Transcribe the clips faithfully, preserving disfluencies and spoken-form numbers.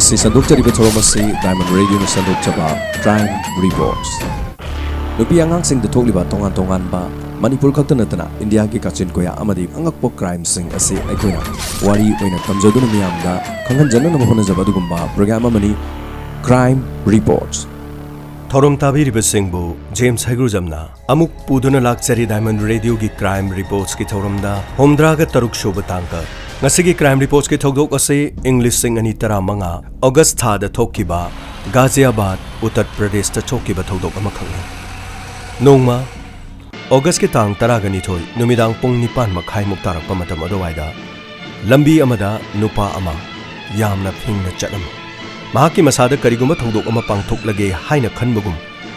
Masi sanduk cari betul masi Diamond Radio ni sanduk coba Crime Reports. Nupi angang sing detok libat tongan-tongan ba Manipur khakta natana India ki kachin koya amadi angakpo crime sing ase aikoina wari oina kamjoduna miyamda khanghan janna namhona jabadu gumba program amani Crime Reports. Thorom tabiri besingbu James Hagrujamna amuk puduna lakchari Diamond Radio ki Crime Reports ki thoromda homdraga taruk shoba tangka ngasigi Crime Reports ki thogdok ase English sing ani taramanga August thada thokiba Ghaziabad Uttar Pradesh ta thokiba thogdok ama khangni nongma August ki tang taragani thoi numidang pung nipan makhai muk tarakpa matam adowaida lambi amada nupa ama yamna phingna chatam mahaki masada kariguma thogdok ama pangthoklage haina khanbagum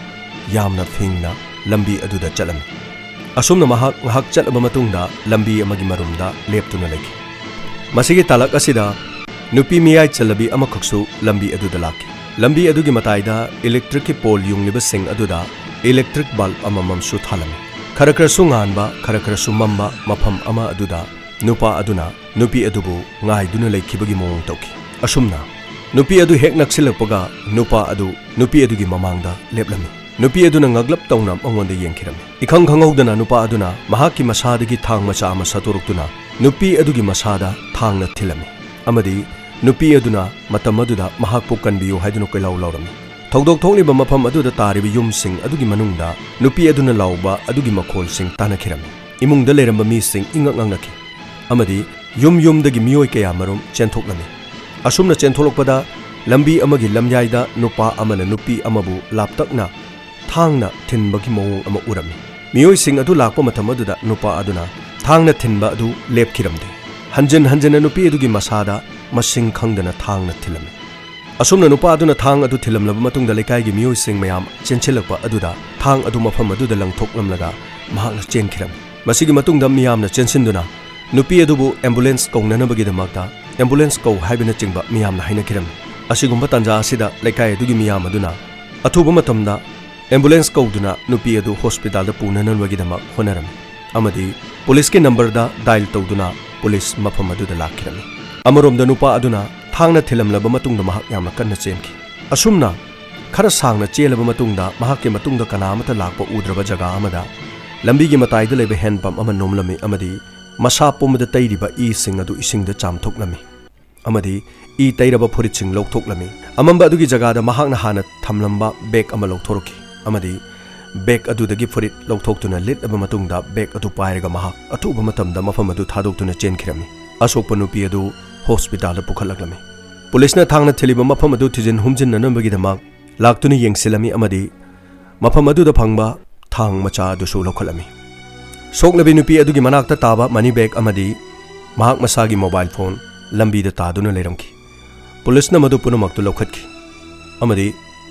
yamna phingna lambi aduda chalam asumna mahak ngahak chalaba matungda lambi amagi marumda leptuna lagi masigi talak asida nupi miyai chalabi ama khaksu lambi aduda laki lambi adugi mataida electric ki pole yungliba sing aduda electric bulb ama mamsu thalami kharakra sunganba kharakra sumamba mafam ama aduda nupa aduna nupi adubu ngai duna laikibagi mong toki asumna nupi adu hek naksilakpaga nupa adu nupi adugi mamangda leplami nupi aduna ngaglap tawnam angonda yengkhirami ikhang khanghaudana nupa aduna mahaki masadagi thang macha ama saturuktuna nupi adugi masada thangna thilami amadi nupi aduna matam aduda mahakpu kanbiyu haiduna kailaw lawrami thogdok thokliba mafam aduda taribi yumsing adugi manungda nupi aduna lawba adugi makhol sing tanakhirami imungda leramba mi sing ingak ngangnaki amadi yum yumdagi miyoi kaya marum chenthoknami asumna chenthokpada lambi amagi lamyaida nupa amana nupi amabu laptakna thangna thinbagi mawong ama urami miyoi sing adu lakpa matam aduda nupa aduna thangna thinba adu lepkhiramde hanjan hanjana nupi adugi masada masing khangdana thangna thilami asumna nupa aduna thang adu thilamlaba matungda lekai gi miyoi sing mayam chenchilakpa aduda thang adu mafam aduda langthoklamlaga mahakna chenkhirami masigi matungda miyamna chensinduna nupi adubu ambulance kaunanabagi damakta ambulance kau haibina chingba miyamna hainakhiram asigumba tanja asida lekai adugi miyam aduna athuba matamda ambulance kauduna nupi adu hospital da punananbagi damak honaram amadi police ki number da dial tawduna police mafam aduda lakhirami amarom da nupa aduna thangna thilamlaba matungda mahak yamna kanna chenki asumna khara sangna chelaba matungda mahak ke matungda kanamata lakpa udraba jaga amada lambi gi matai da lebe hand pump ama nomlami amadi masa pomada tairiba i sing adu isingda chamthoklami amadi i tairaba furit sing loktoklami amamba adugi jaga da mahakna hana thamlamba bag ama lokthoroki amadi bag adu dagi furit loktoktuna litaba matungda bag adu pairaga mahak atuba matamda mafam adu thadoktuna chenkhirami asokpa nupi adu hospital da pukhalaklami police na thangna theliba mafam adu thijin humjin nanambagi damak laktuni yengsilami amadi mafam adu da phangba thang macha adu su lokhalami soknabi nupi adugi manakta taba money bag amadi mahak masagi mobile phone lambi da taduna leramki police na madu punamaktu lokhatki amadi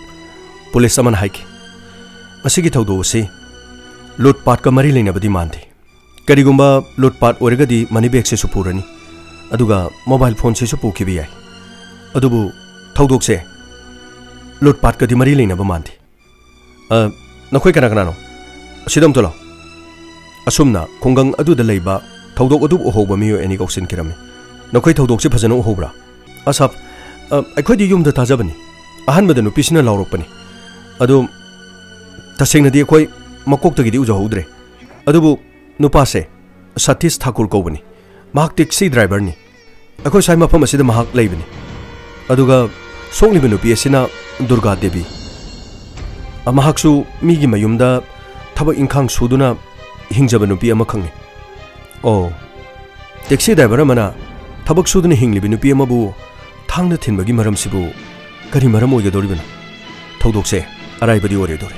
police aman haiki asigi thawdo se lutpat ka mari leinabadi mante karigumba lutpat origadi money bag se supurani aduga mobile phone se supu khibi yai adubu thawdok se lutpat ka di mari leinaba mante a nakhoi kana kana no sidam tolo asumna khongang aduda leiba thawdok adu ohoba miyo eni goksin kirami nakhoi thawdok se phajana ohobra asap aikhodi yumda tajabani ahan badanu pisina lawrokpani adu tasengna di khoi makok tagi di ujahodre adubu nupa se Satish Thakur kobani mahak taxi driver ni akhoi sai mafam asida mahak leibani aduga sokliba nupi asina Durga Devi amahaksu migi mayumda thaba ingkhang suduna hingjaba nupi ama khangni oh taxi driver amana thabak suduna hinglibi nupi amabu thangna thinbagi maram sibu kari maram oigadoribana thawdokse araibadi ore dore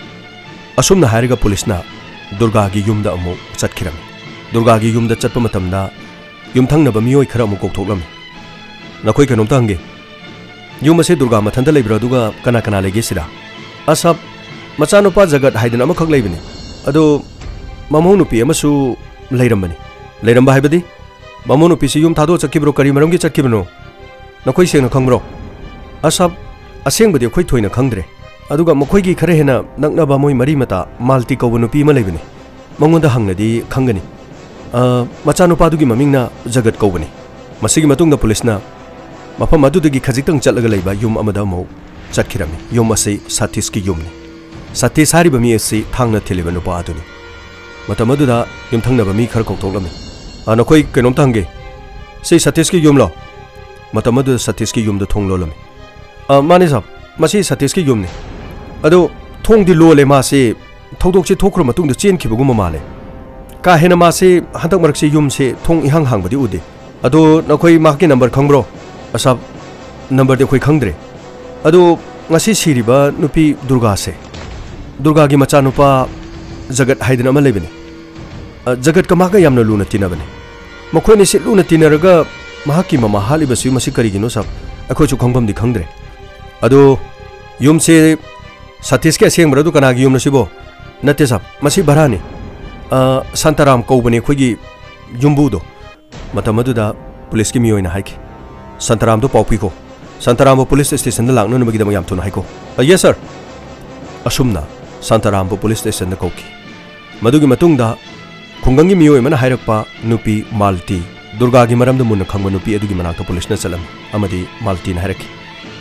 asumna hariga police na Durga gi yumda amu chatkiram Durga gi yumda chatpa matamda yumthangnaba miyoi khara amu kokthoklam nakhoi kanom tangge yum ase Durga mathanda leibra duga kana kana lege sida asap machanupa jagat haidana ama khak leibini ado mamau nupi amasu leirambani leiramba haibadi mamau nupi si yum thado chakibro kari maramgi chatkibno nakhoi sengna khangbro asap asengbadi khoi thoina khangdre aduga makhoi gi khare hena naknaba moi mari mata malti kawba nupi ma leibani mangonda hangnadi khangani a machanupa dugi mamingna jagat kawbani masigi matungda police na mafam adudagi khajitang chatlaga leiba yum amada mo chatkirami yum ase Satish ki yumni Satish hariba mi ase thangna thiliba nupa aduni matam aduda yum thangna ba mi khar koktoklami ana khoi kenom tangge sei Satish ki yum lo matam adu Satish ki yum da thong lo lami a mani sab masi Satish ki yum ni ado thong di lo le ma se thodok se thokro matung da chen khibagu ma male ka hena ma se handak marak se yum se thong ihang hang badi ude ado na khoi ma ki number khangbro asab number de khoi khangdre ado ngasi siriba nupi Durga se Durga gi macha nupa jagat haidana ma lebini jagat ka ma ga yamna luna tinabani makhoi ni se luna tinaraga mahaki mama haliba su masi kari gino sab akhoi chu khongbam di khangdre ado yum se Satish ke aseng bradu kana gi yum nasibo nate sab masi barani Santaram ko bani khoi gi yumbu do matamadu da police ki mi oina haiki Santaram do paupi ko Santaram police station da langno nabagi da yam thuna haiko yes sir asumna Santaram police station da koki madugi matung da khungangi mi oi mana hairakpa nupi Malti Durga gi maram da mun khangba nupi adugi manakta police na salam amadi Malti na hairaki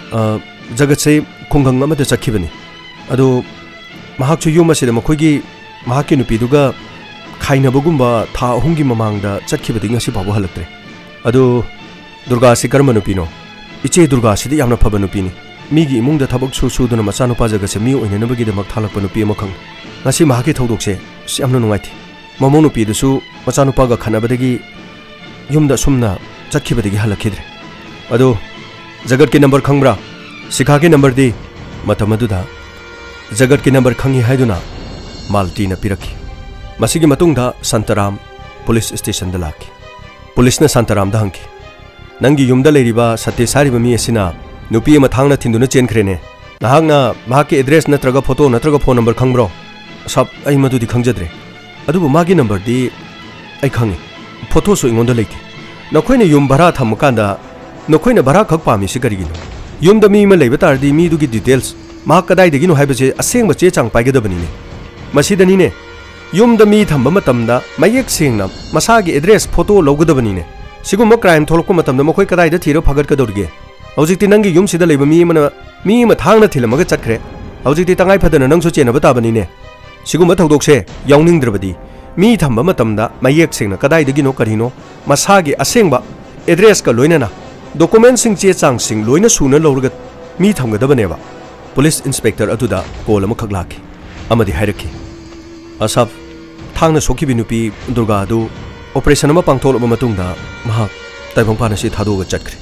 jagat se khungang amada chakhibani ado mahak chu yuma se da makhoi gi mahaki nupi duga khaina bagumba tha hungi mamangda chakhibadi ngasi babu halaktre ado Durga si karma nupi no iche Durga si yamna phaba nupi ni migi imungda thabak su su duna macha nupa jaga se mi oine nabagi da mak thalakpa nupi ma khang ngasi mahaki thodok se yamna nungai thi mamong nupi du su macha nupa ga khanabadagi yumda sumna chakhibadagi halakhidre ado jagat ki number khangbra sikha ki number di matamaduda jagat ki number khangi haiduna Malti na piraki masigi matungda Santaram police station da laki police na Santaram da hangki nangi yumda leiriba Satish hariba mi asina nupi ama thangna thinduna chenkrene nahakna mahaki address natraga photo natraga phone number khangbro sab ai madudi khangjadre adubu magi number di ai khangi photo so ingonda leiti nakhoina yum bhara thamkanda nakhoina bhara khak pami sigarigino yumda mi ma leiba tardi mi dugi details ma kadai degino haibase asengba che chang paigadabani ne masidani ne yumda mi thamba matamda mayek sengna masagi address photo logadabani ne siguma crime tholokpa matamda makhoi kadai da thiro phagat kadorge hojikti nangi yum sida leiba mi mana mi ma thangna thilamaga chakre hojikti tangai phadana nangsu chena batabani ne siguma thodokse yawningdrabadi mi thamba matamda mayek sengna kadai degino karino masagi asengba address ka loinana document sing che chang sing loina suna lorga mi thamgadabaneba police inspector aduda call ama khaklaki amadi hairaki asab thangna sokhibi nupi Durga du operation ama pangtholba matungda mahak taibangpana si thadoga chatkre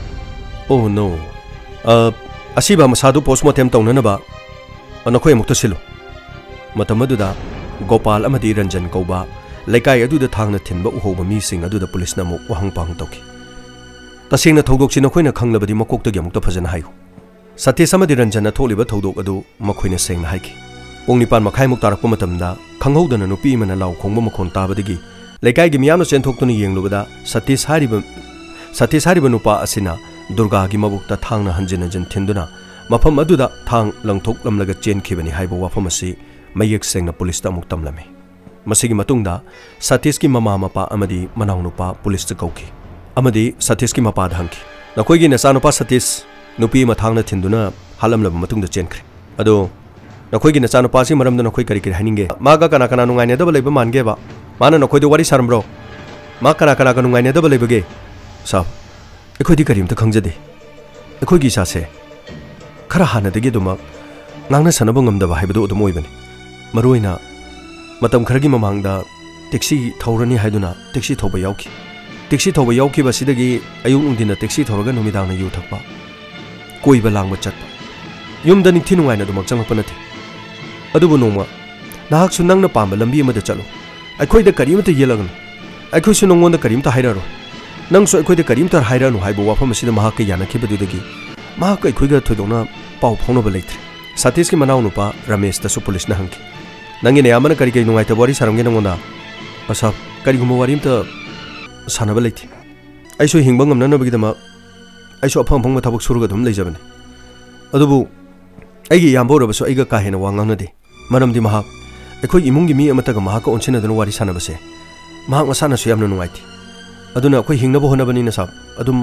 oh no uh asiba masadu postmortem tawnanaba anakhoi amukta silu matamaduda Gopal amadi Ranjan kauba laikai aduda thangna thinba uhoba mi sing aduda police na mo wahang pang toki tasengna thodok sina khoina khanglabadi makokta gyamukta phajana hayu Satish amadi Ranjan na tholiba thodok adu makhoina sengna haiki pong nipan makhai muk tarakpa matamda khanghodana nupi mana law khongba makhon tabadagi laikai gi miyamna chenthoktuna yenglubada Satish hariba Satish hariba nupa asina Durga gi mabukta thangna hanjin hanjin thinduna mafam aduda thang langthok lamlaga chenkhibani haiba wafam asi mayek sengna police ta muk tamlame masigi matungda Satish ki mama mapa amadi manaw nupa police ta kauki amadi Satish ki mapa dhangki nakoi gi nasa nupa Satish nupi ma thangna thinduna halamlaba matungda chenkre ado nakoi gi nasa nupa si maramda nakoi kari kari haninge maga kana kana nungai ne da balaiba mange ba mana nakoi do wari sarambro ma kana kana kana nungai ne da balaiba ge sa ekoi di karim ta khangjade ekoi gi sa se khara hana de gi duma ngangna sanaba ngamda ba haibado odum oibani maroina matam kharagi mamangda taxi thorani haiduna taxi thoba yauki taxi thoba yauki ba sidagi ayung ungdina taxi thoraga numidang na yu thakpa koiba langba chatpa yumda ni thinungai na dumak changpa nathi adubu noma nahak su nangna pamba lambi amada chalo aikhoi da karimta yelagna aikhoi su nongonda karimta hairaro nang so aikhoi da karimta hairanu haibo wafam asida mahak yana khibadudagi mahak aikhoi ga thodona pau phongna ba leitre Satish ki manaw nupa Ramesh ta su police na hangki nangi ne amana kari kai nungai ta bori saramge nangona asap kari gumo warim ta sanaba leithi aiso hingba ngamna na bagidama aiso aphang phang ma thabak suruga dum leijabani adubu aigi yambo rabaso aiga ka hena wangang na de maramdi mahak aikhoi imungi mi amata ga mahak onchina dun wari sanaba se mahak masana su yamna nungai thi aduna akhoi hingna bo honabani na sab adum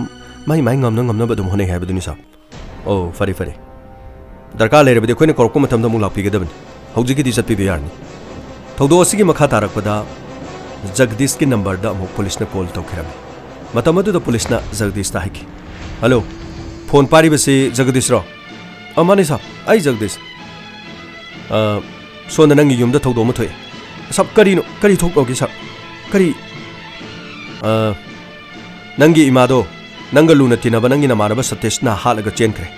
mai mai ngam na ngam na badum hone haibaduni sab oh fari fari darka lere bade khoina korko matam da mu lakpi gadabani hauji ki disat pi biyarni thodo asigi makha tarak pada Jagdish ki number da mo police na call tawkhiram matam adu da police na Jagdish ta hiki hello phone pari base Jagdish ro amani sab ai Jagdish uh so na nangi yum da thodo ma thoi sab kari no kari thok ogi sab kari uh nangi imado nanga luna tinaba nangi na maraba Satish na halaga chen kre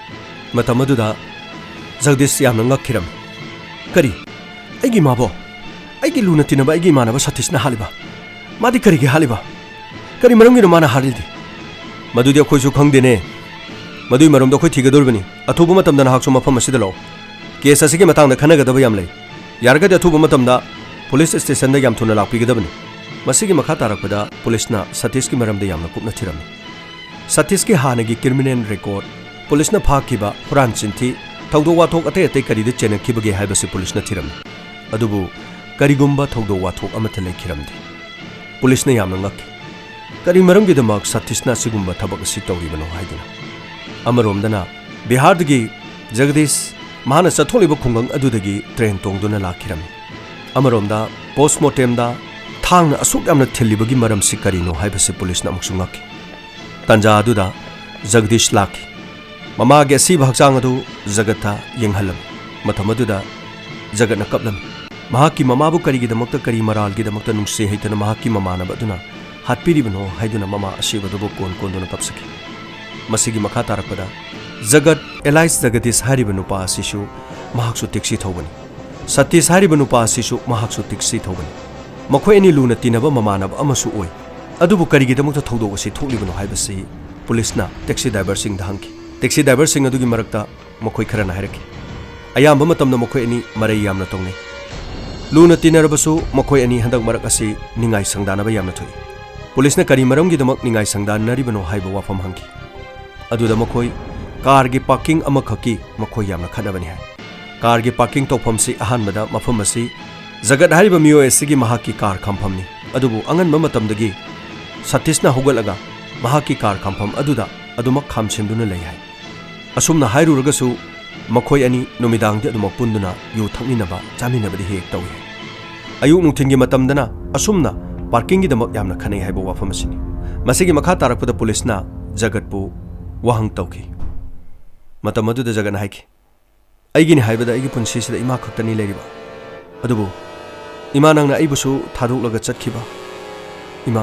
matam adu da Jagdish yam na ngakhiram kari aigi mabo aigi luna tinaba aigi manaba Satish na haliba madi kari ge haliba kari maram gi mana halidi madudi khoi su khang dene madui maram da khoi thiga dorbani athubu matam da haksu mafam asida lo case asigi matang da khana ga da yam lei yarga da athubu matam da police station da yam thuna lakpi ga dabani masigi makha tarakpada police na Satish ki maram da yam na kupna thirami Satish ki hanagi criminal record police na phakiba huran chinthi thaudo wathok ate ate kari da chena khibage haibase police na thirami adubu karigumba thaudo wathok amatha lekhiramdi police na yamna ngakki kari maram gi damak Satish na sigumba thabak si tawri bano haiduna amaromdana Bihar dagi Jagdish mahana chatholiba khungang adudagi train tongduna lakhirami amaromda postmortem da thangna asuk yamna thilibagi maram si karino haibase police na amuk sungakki tanja aduda Jagdish lakhi mama ge si bhaksang adu Jagatha yenghalam matham aduda Jagat na kaplam mahaki mama bu kari gi damakta kari maral gi damakta nungse haitana mahaki mama na baduna hatpiri bano haiduna mama asiba do kon kon dona kapsaki masigi makha tarakpada Jagat Elias Jagdish haribanu pa asishu mahaksu tiksi thobani Satish haribanu pa asishu mahaksu tiksi thobani makhoi ani luna tinaba mama na amasu oi adubu kari gi damakta thodo wasi tholibanu haibasi police na taxi driver sing da hangki taxi driver sing adugi marakta makhoi khara na hairaki ayamba matamna makhoi ani marai yamna tongnei luna tinarabasu makhoi ani handak marak asi ningai sangdanaba yamna thoi police na kari maram gi damak ningai sangdanaribano haiba wafam hangki aduda makhoi car gi parking ama khaki makhoi yamna khanabani hai car gi parking tokpham si ahanbada mafam asi Jagat hariba miyo esigi mahaki car khampamni adubu angan mamatamdagi Satish na hugalaga mahaki car khampam aduda aduma khamsinduna lei hai asumna hairuragasu makhoi ani numidang de aduma punduna yu thakminaba chaminabadi hek tawi ayu nungthingi matamdana asumna parking gi damak yamna khanai haiba wafam asini masigi makha tarakpada police na Jagat pu wahang tawki matam aduda Jagat na haiki aigini haibada aigi punsi sida ima khaktani leiriba adubu ima nangna aibusu thaduklaga chatkhiba ima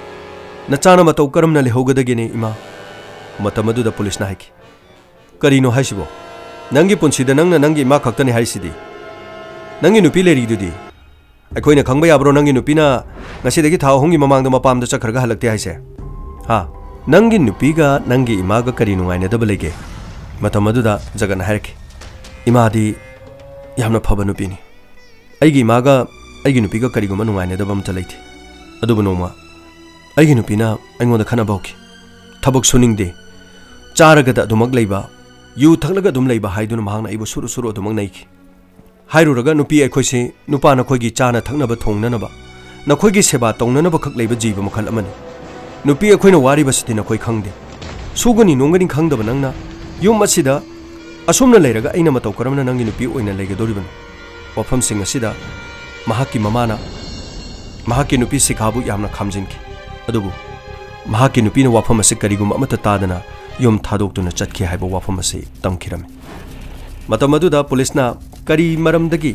nachana matau karamna lehogadagene ima matam aduda police na haiki karino haisibo nangi punsida nangna nangi ima khaktani haisidi nangi nupi leri dudi akoina khangba yabro nangi nupina ngasidagi thaw hongi mamangda mapamda chakhraga halakte haise ha nangi nupiga nangi imaga karino ngaina dabalege matam aduda Jagat na haiki imadi yamna phaba nupini aigi imaga aigi nupiga kariguma nungaina dabam ta leite adubu noma aigi nupina aingonda khana bauki thabak suningde charaga da dumak leiba yu thaklaga dum leiba haiduna mahangna ibu suru suru dumak naiki hairuraga nupi aikhoise nupa na khoigi chana thaknaba thongnanaba na khoigi seba tongnanaba khak leiba jiba makhal amani nupi aikhoina wari basiti na khoi khangde sugani nongani khangdaba nangna yum asida asumna leiraga aina matau karamna nangi nupi oina leigadoribano wafam sing asida mahaki mamana mahaki nupi sikhabu yamna khamjinki adubu mahaki nupi na wafam ase karigum amata tadana yom thadoktuna chatki haiba wafam ase tamkhirami matam aduda police na kari maramdagi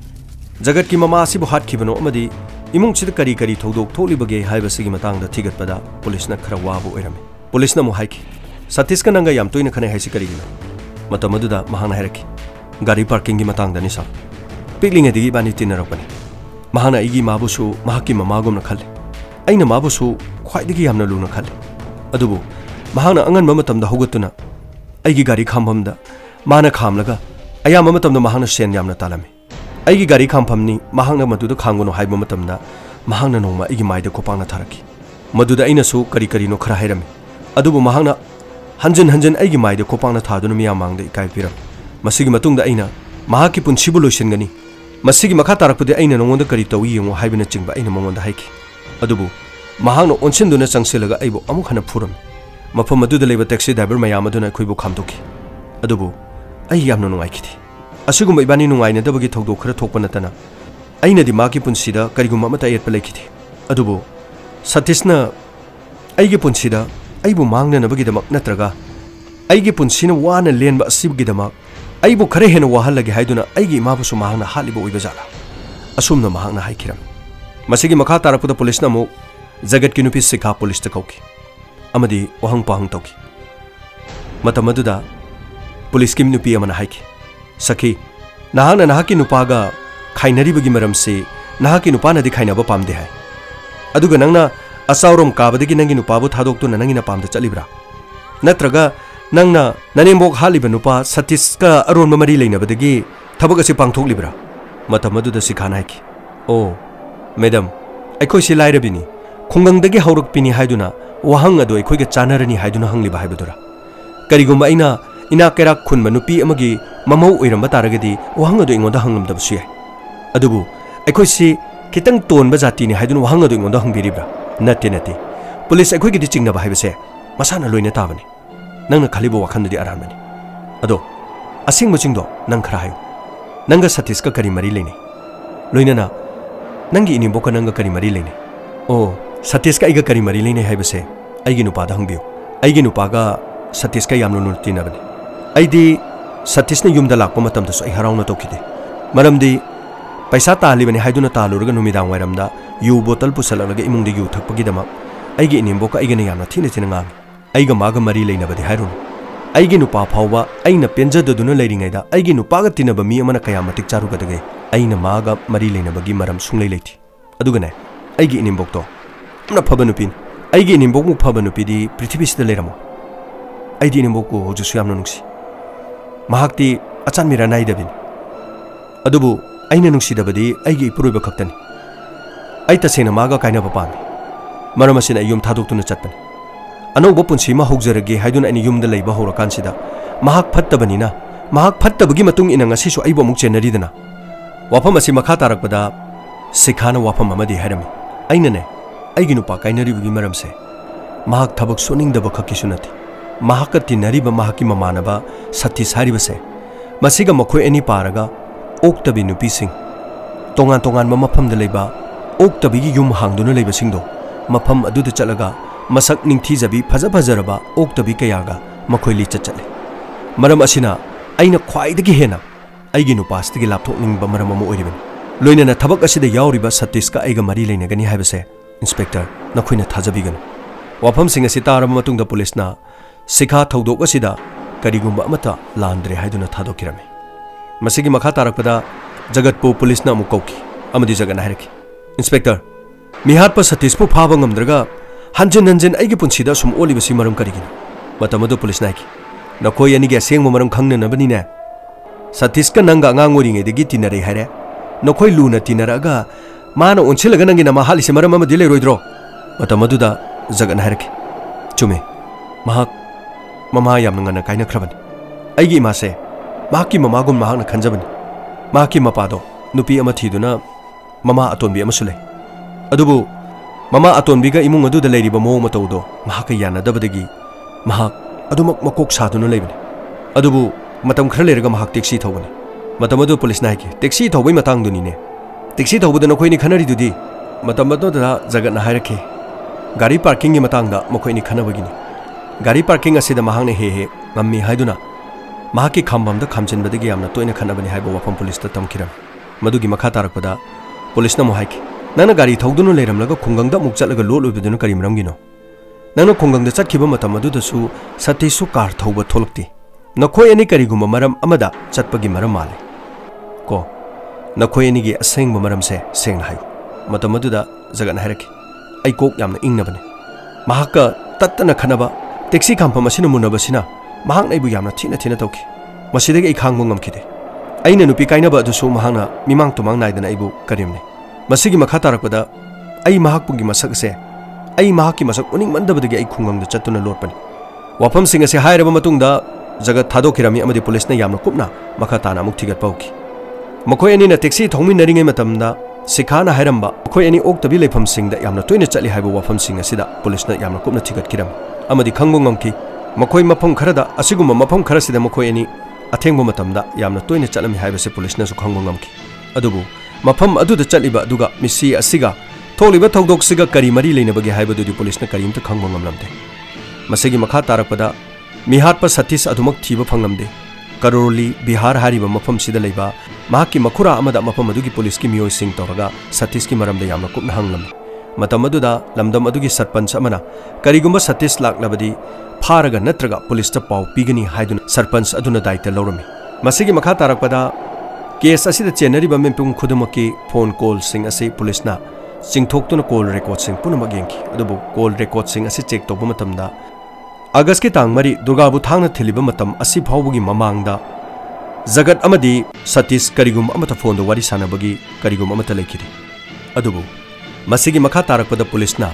Jagat ki mama asibu hatkibano amadi imung chida kari kari thodok tholibage haiba sigi matangda thigatpada police na khara wabu oirami police na mo haiki Satish ka nanga yam toina khane haisi karigina matam aduda mahana hairaki gari parking gi matangda ni sa pikling adigi bani tinarakpani mahana igi mabusu mahaki mamagomna khalle aina mabusu khwaidagi yamna luna khalle adubu mahana angan mamatamda hogatuna aigi gari khambamda mana khamlaga ayam mamatamda mahana sen yamna talami aigi gari khampamni mahangna maduda khangono haiba matamda mahangna noma igi maida kopangna tharaki maduda aina su kari kari no khara hairami adubu mahangna hanjin hanjin aigi maida kopangna thaduna miya mangda ikai piram masigi matungda aina mahaki punsibu loisengani masigi makha tarakpade aina nongonda kari tawi yengo haibina chingba aina mongonda haiki adubu mahangna onsinduna changsilaga aibo amuk hana phuram mafam adu da leba taxi driver mayam aduna khoi bu khamtoki adubu ai yamna nungai khiti asigum ibani nungai na dabagi thogdo khara thokpa natana aina di ma ki punsida karigum amata yet palai khiti adubu Satisna aigi punsida aibu mangna nabagi damak natraga aigi punsina wana lenba asibgi damak aibu khare hena wahalagi haiduna aigi imabu su mahangna halibu uibajala asumna mahangna haikiram masigi makha tarapuda police na mo jagat ki nupi sikha police ta kauki amadi wahang pahang tauki matamaduda police ki nupi amana haiki sakhi nahana nahaki nupaga khainari bagi maram se nahaki nupana di khainaba pamde hai aduga nangna asaurom kabadagi nangi nupabu thadok tu nangi na pamda chalibra natraga nangna nanembok haliba nupa Satiska aron mamari leina badagi thabak asi pangthok libra matamadu da sikhana ki oh madam aikoi si lairabini khungang dagi hauruk pini haiduna wahang adu aikoi ga chanarani haiduna hangliba haibadura karigum aina ina kera khunma nupi amagi mamau oiramba taragadi wahang adu ingonda hanglamdab su yai adubu aikoi si kitang ton ba jati ni haiduna wahang adu ingonda hangbiribra nati nati police aikoi gi chingna ba haibase masana loina tabani nangna khalibo wakhandadi aranmani ado asing muchingdo nang khara hayu nanga Satiska kari mari leine loina na nangi ini boka nanga kari mari leine oh Satiska iga kari mari leine haibase aigi nupa da hangbiu aigi nupa ga Satiska yamno nurti na bani aidi Satisna yumda lakpa matam da so ai harauna tokide maramdi paisa tali bani haiduna talurga numidang wairamda yu bottle pusalaga imungdi yu thakpagi dama aigi ini boka aigi na yamna thina thina ngang aiga maga mari leina badi hairun aigi nupa phawba aina penjadaduna leiringaida aigi nupa ga tinaba mi amana kayamatik charu gadage aina maga mari leina bagi maram sunglei leiti adugane aigi inimbok to amna phaba nupin aigi inimbok mu phaba nupi di prithvi sida leiramo aidi inimbok ko hoju suyamna nungsi mahakti achan mira nai dabin adubu aina nungsi dabadi aigi puruiba khaktani ai tasena maga kaina papami maram asina yum thadok tuna chatpani anouba punsi ma hogjarage haiduna ani yumda leiba horakanσida mahak phattabanina mahak phattabagi matung ina ngasi su aibo muk chenaridana wafam asi makha tarakpada sikhana wafam amadi harami aina ne aigi nupa kainari bugi maramse mahak thabak soningdaba khakkisunati mahak tinariba mahaki mamanaba Satis haribase masiga makhoi ani paraga oktabi nupi sing tongan tongan mamaphamda leiba oktabi gi yum hangduna leiba singdo mafam aduda chalaga masak ningthi jabi phaja phajaraba oktabi kayaga makhoi li chachale maram asina aina khwaidagi hena aigi nupastigi lapthok ningba maram amu oiribani loina na thabak asida yauriba Satiska aiga mari leinagani haibase inspector nakhoina thajabiganu wafam singa sitaram matungda police na sikha thodok asida karigumba amata landre haiduna thadokirame masigi makha tarakpada jagatpu police na mukauki amadi jagana hairaki inspector mihat pa Satispu phaba ngamdraga hanjin hanjin aigi punsida sum olibasi maram karigina matamadu police naiki nakoi ani ge sengmo maram khangna nabani ne Satiska nanga ngangori nge degi tinare hare nakoi luna tinaraga mana onchilaga nangi nama halise maram ama dile roidro matamadu da jagan harki chume mahak mama yamna ngana kaina khrabani aigi imase mahaki mama gum mahak na khanjabani mahaki mapado nupi ama thiduna mama atonbi ama sule adubu mama atonbiga imung adu da leiriba mo matawdo mahaka yana dabadagi mahak adumak makok saduna leibani adubu matam khra lerga mahak taxi thawani matam adu police na ki taxi thawbai matang duni ne taxi thawbada nakoi ni khanari dudi matam adu da jagat na hairake gari parking gi matang da makoi ni khanabagini gari parking asida mahang ne he he ngammi haiduna mahaki khambam da khamchin badagi amna toina khanabani haibo wafam police ta tamkiram madugi makha tarakpada police na mo haiki nana gari thawdunu leiramlaga khungang da muk chatlaga lol obidunu kari mramgino nana khungang da chatkiba matam adu da su Satisu car thawba tholakti nakhoi ani kari gumba maram amada chatpagi maram male ko nakhoi ani gi asengba maram se sengna hayu matam adu da jagan hairaki ai kok yamna ingna bane mahaka tattana khanaba taxi khampa masina munaba sina mahak naibu yamna thina thina tawki masidagi ai khangbo ngamkhide aina nupi kainaba adu su mahana mimang tumang naidana aibu karimne masigi makha tarakpada ai mahak pungi masak se ai mahaki masak uning mandabadagi ai khungam da chatuna lotpani wafam singa se hairaba matungda jagat thadokirami amadi police na yamna kupna makha tana muk thigat pauki makhoi ani na taxi thongmi naringai matamda sikhana hairamba makhoi ani oktabi leifam singda yamna toina chali haiba wafam singa sida police na yamna kupna thigat kiram amadi khangbo ngamki makhoi mafam kharada asiguma mafam kharasida makhoi ani athengbo matamda yamna toina chalami haibase police na su khangbo ngamki adubu mafam aduda chaliba aduga misi asiga tholiba thogdok siga kari mari leinabagi haibadu police na karimta khangbo ngamlamde masigi makha tarakpada mihatpa satis adumak thiba phanglamde karoli bihar hariba mafam sida leiba mahaki makhura amada mafam adugi police ki miyoi sing toraga satis ki maramda yamna kupna hanglam matam aduda lamdam adugi sarpanch amana karigumba satis laklabadi pharaga natraga police ta pau pigani haidun sarpanch aduna daita lorami masigi makha tarakpada case asida chenariba mempung khudumaki phone call sing ase police na singthoktuna call record sing punama genki adubu call record sing ase check toba matamda August ki tang mari Durgabu thangna thiliba matam asi phawbugi mamangda Jagat amadi Satish karigum amata phone do wari sanabagi karigum amata lekhiri adubu masigi makha tarakpada police na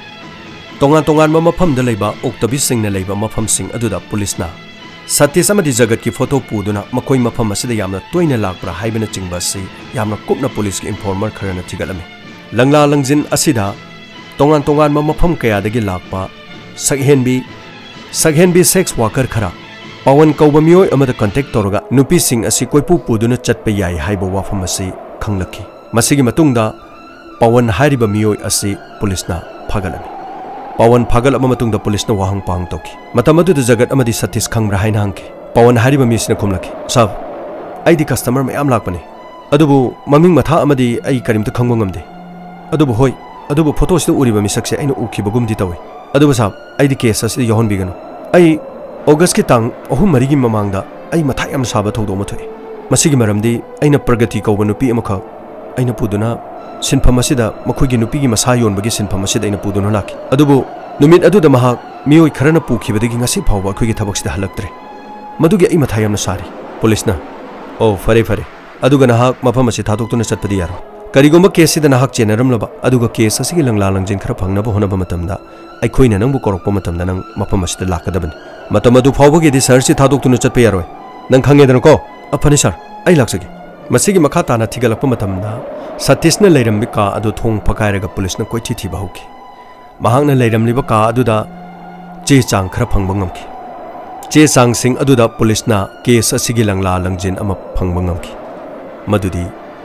tongan tongan ma mafam da leiba oktabi sing na leiba mafam sing aduda police na Satish amadi Jagat ki photo puduna makoi mafam asida yamna toina lakpra haibana chingba si yamna kupna police ki informer kharana thigalami langla langjin asida tongan tongan ma mafam kaya dagi lakpa sakhenbi Saghenbi sex worker khara pawan kauba mioi amada contact toroga nupi sing asi koipu puduna chatpa yai haiba wafam asi khanglaki masigi matungda pawan hariba mioi asi police na phagalami pawan phagal ama matungda police na wahang pang toki matamadu da Jagat amadi Satish khangra haina hangki pawan hariba misina khumlaki sab aidi customer mayam lakpani adubu maming matha amadi ai karimta khangba ngamde adubu hoi adubu photo sida uriba misakse aina ukibagumdi tawi adubu sab aidi case asida yohon bigano ai August ki tang ahum marigi mamangda ai matha yam saba thodo mathoi masigi maramdi aina pragati kauba nupi amakha aina puduna sinpham asida makhoigi nupi gi masa yonbagi sinpham asida aina puduna laki adubu numit aduda mahak mioi kharana pukhibadagi ngasi phawba khoigi thabaksida halaktre madugi ai matha yam sari police na oh fare fare aduga nahak mafam asi thadoktuna chatpadi yaro karigomba case sida nahak chenaram laba aduga case asigi langla langjin khara phangnaba honaba matamda ai khoina nangbu korokpa matamda nang mafam asida lakadabani matam adu phawbagi di search thadoktuna chatpa yaroi nang khange dana ko apani sir ai laksagi masigi makha tana thigalakpa matamda Satish na leirambi ka adu thong phakairaga police na koithi thiba hoki mahangna leiramliba ka aduda che chang khara phangba ngamki che chang sing aduda police na case asigi langla langjin ama phangba ngamki madudi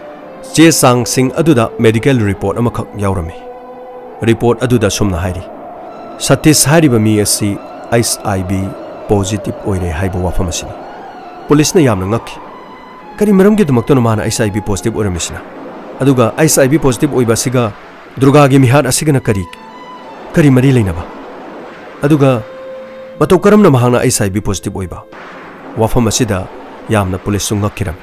che chang sing aduda medical report ama khak yaurami report aduda sumna hairi Satish hariba mi asi H I V positive oire haiba wafam asini police na yamna ngakki kari maramgi dumakto mana H I V positive oramisina aduga H I V positive oiba siga Durga gi mihar asigana kari kari mari leinaba aduga bato karamna mahangna H I V positive oiba wafam asida yamna police sunga kiram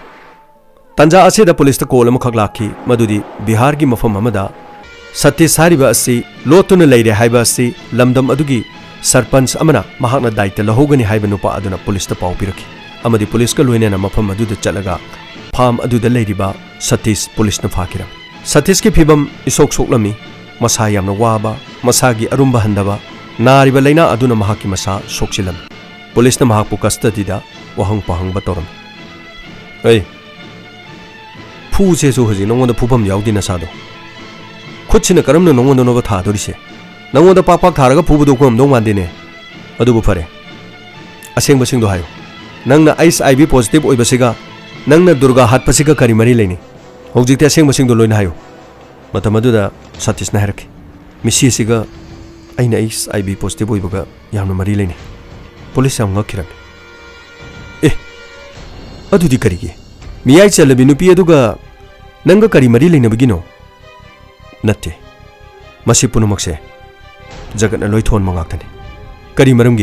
tanja asida police ta call ama khak lakhi madudi Bihar gi mafam amada Satish hariba asi lotuna leire haiba asi lamdam adugi sarpanch amana mahakna daita lahogani haiba nupa aduna police ta pau piraki amadi police ka loinena mafam aduda chalaga farm aduda leiriba Satish police na phakira Satish ki phibam isok soklami masa yamna waba masagi arumba handaba nariba leina aduna mahaki masa sokchilam police na mahakpu custody da wahang pahang batoram ei phu che so hoji nongonda phubam yaudi na sado khutchina karamna nongonda no ba tha dorise nangonda pak pak tharaga phubudu kom dong mandine adubu fare aseng basing do hayo nangna H I V positive oibasiga nangna Durga hatpasiga kari mari leini hojikte aseng basing do loina hayo matamaduda Satish na haraki misi siga aina H I V positive oibaga yamna mari leini police am ngakiram eh adudi karige miyai chalabi nupi aduga nanga kari mari leina bigino natte masi punumakse Jagat na loithon mangakani kari maramgi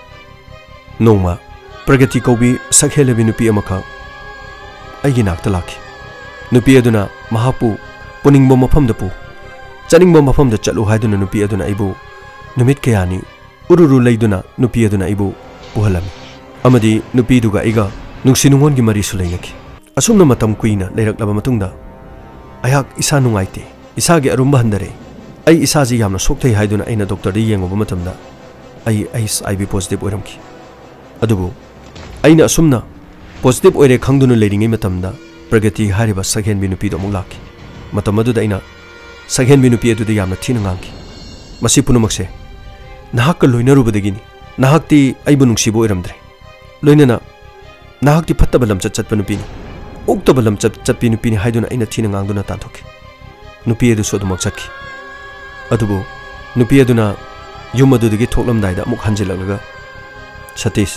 nongma pragati kaubi sakhelebi nupi amakha aigi nakta lakhi nupi aduna mahapu puningbo mafamda pu chaningbo mafamda chalu haiduna nupi aduna aibu numit kayani ururu leiduna nupi aduna aibu puhalami amadi nupi duga iga nungsinungon gi mari sulainaki asumna matam kuina leirak laba matungda ayak isa nungaite isa gi arumba handare ai isa ji yamna sokthai haiduna aina doctor ri yengoba matamda ai H I V positive oiramki adubu aina asumna positive oire khangduna leiringai matamda pragati hariba saghen bi nupi do muk lakki matam adu da aina saghen bi nupi adu da yamna thina ngangki masi punumakse nahak ka loinarubadagini nahakti aibu nungsibo iramdre loinana nahakti fattaba lamchat chatpa nupini uktaba lamchat chatpi nupini haiduna aina thina ngangduna tanthoki nupi adu sodumak chatki adubu nupi aduna yum adudagi thoklamdaida amuk hanjilalaga Satish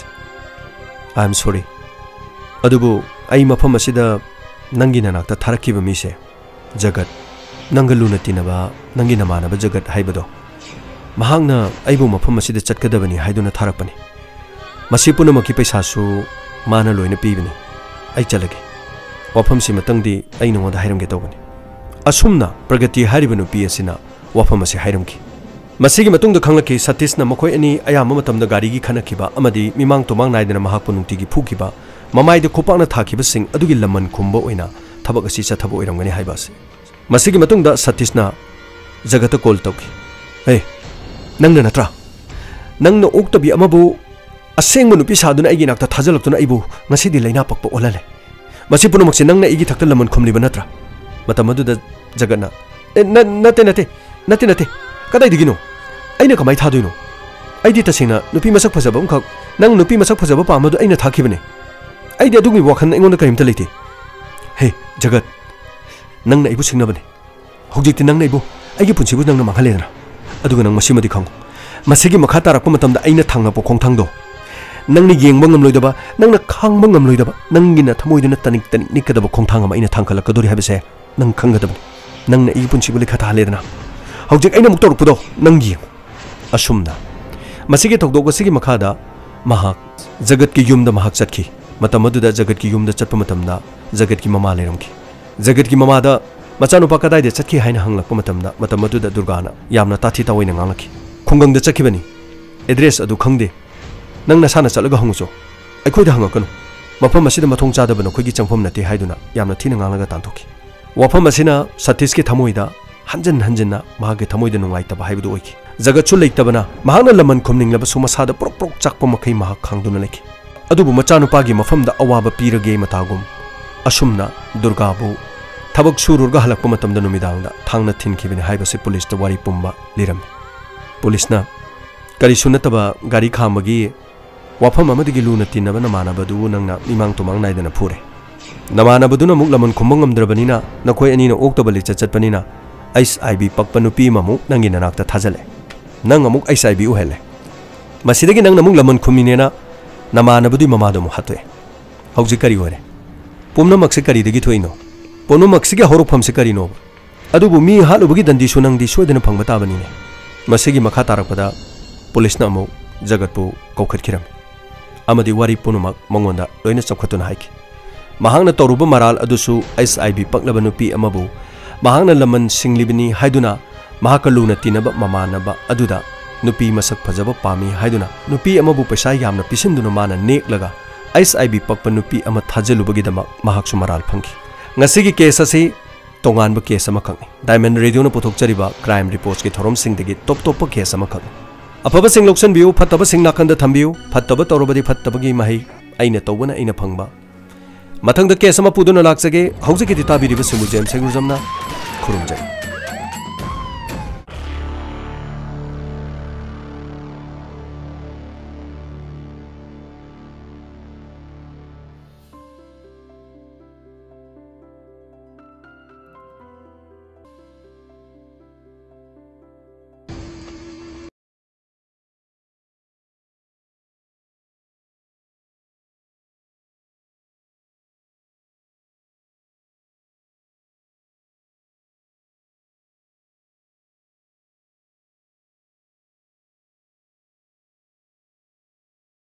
I am sorry adubu ai mafam asida nangi nanakta tharakiba mise jagat nangaluna tinaba nangi namanaba jagat haibado mahangna aibu mafam asida chatkadabani haiduna tharakpani masi punamaki paisa su mana loina pibani ai chalage wafam si matangdi ai nongoda hairamge tawbani asumna pragati hariba nupi asina wafam asi hairamki masigi matungda khanglaki Satishna makhoi ani ayama matamda gari gi khanakhiba amadi mimang tomang naidana mahakpu nungtigi phukiba mamaida khopakna thakiba sing adugi laman khumba oina thabak asi chathabo oiramgani haibase masigi matungda Satishna jagata call tawki hey nangna natra nangna oktabi amabu asengma nupi saduna aigi nakta thajalaktuna aibu ngasidi laina pakpa olale masi punamakse nangna aigi thakta laman khumliba natra matamaduda jagatna nate nate nate nate kadai digino aina kamai thadoino aidi tasina nupi masak phajaba umkhak nang nupi masak phajaba pamadu aina thakibane aidi adugi wakhan engonda karimta leite he jagat nang na ibu singnabane hojikti nang na ibu aigi punchibu nang na manghaledana aduga nang masimadi khango masigi makha tarakpa matamda aina thangna po khongthangdo nang ni yengba ngamloidaba nang na khangba ngamloidaba nangina thamoiduna tanik tanik nikadaba khongthang ama aina thangkhalakadori habese nang khangadabani nang na igi punchibu lekha thaledana hojik aina muktor pudo nang yeng asumna masigi thokdok asigi makhada mahak jagat ki yumda mahak chatki matamaduda jagat ki yumda chatpa matamda jagat ki mama leramki jagat ki mama da machanu pa kadai de chatki haina hanglakpa matamda matamaduda durgana yamna tathi tawaina nganglaki khungang da chakibani address adu khangde nang na sana chalaga hanguso aikhoida hangakanu mafam asida mathong chadaba no khoigi changpham nate haiduna yamna thina nganglaga tanthoki wafam asina Satish ki thamoida hanjan hanjanna mahage thamoida nungaitaba haibudu oiki jagat chu leitabana mahana laman khumninglaba sumasada prok prok chakpa makai mahak khangduna leki adubu machanu pagi mafamda awaba pirage matagum asumna durgabu thabak sururga halakpa matamda numidangda thangna thinkhibini haibase police ta wari pumba liram police na kari sunataba gari khamagi wafam amadigi luna tinaba namanabadu nangna mimang tumang naidana phure namanabaduna muk laman khumbang amdrabanina nakhoi anina oktaba licha chatpanina H I V pakpa nupi mamu nangi nanakta thajale nang amuk H I V uhele masidagi nang namuk laman khuminena namanabudi mamadu mu hatwe hauji kari hore pumna maksi kari degi thoino pono maksi ge horofam se kari no adubu mi halubugi dandi sunang di soidena phangba tabani ne masigi makha tarakpada police na amu jagatpu kokhat khiram amadi wari punumak mangonda loina chakhatuna haiki mahangna toruba maral adusu H I V paklaba nupi amabu mahangna laman singlibini haiduna mahakaluna tinaba mamanaba aduda nupi masak phajaba pami haiduna nupi amabu paisa yamna pisinduna mana neklaga H I V pakpa nupi ama thajalubagi dama mahaksu maral phangki ngasigi case ase tonganba case ama khangni Diamond Radio na puthokchariba crime reports ki thorom singdagi top top case ama khang afaba sing loksan biu phataba sing nakanda thambiu phattaba torobadi phattabagi mahi aina tawbana aina phangba mathangda case ama puduna lakchage haujiki tabiriba simu James Sagrujamna khurumjai